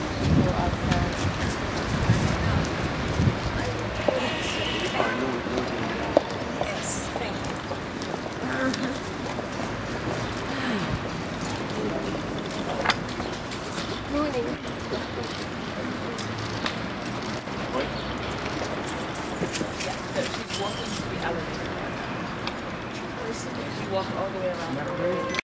Go outside. Yes, thank you. Morning. Yeah, so she's walking to the elevator. She walked all the way around.